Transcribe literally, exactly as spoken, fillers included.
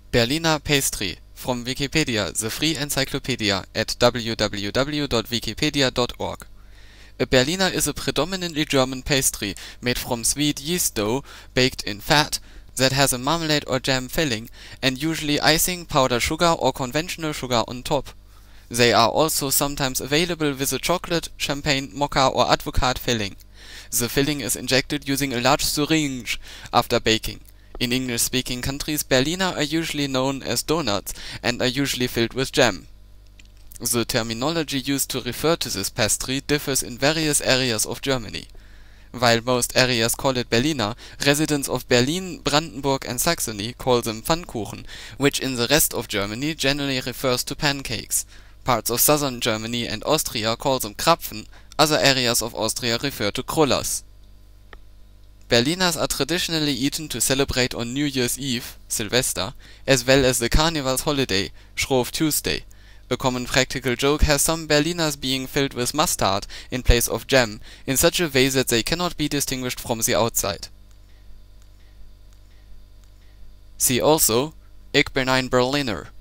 Berliner pastry, from Wikipedia, the free encyclopedia, at w w w dot wikipedia dot org. A Berliner is a predominantly German pastry made from sweet yeast dough baked in fat that has a marmalade or jam filling and usually icing, powdered sugar or conventional sugar on top. They are also sometimes available with a chocolate, champagne, mocha or advocaat filling. The filling is injected using a large syringe after baking. In English-speaking countries, Berliner are usually known as donuts and are usually filled with jam. The terminology used to refer to this pastry differs in various areas of Germany. While most areas call it Berliner, residents of Berlin, Brandenburg and Saxony call them Pfannkuchen, which in the rest of Germany generally refers to pancakes. Parts of southern Germany and Austria call them Krapfen, other areas of Austria refer to Krullers. Berliners are traditionally eaten to celebrate on New Year's Eve, Silvester, as well as the Carnival's holiday, Shrove Tuesday. A common practical joke has some Berliners being filled with mustard in place of jam, in such a way that they cannot be distinguished from the outside. See also, Ich bin ein Berliner.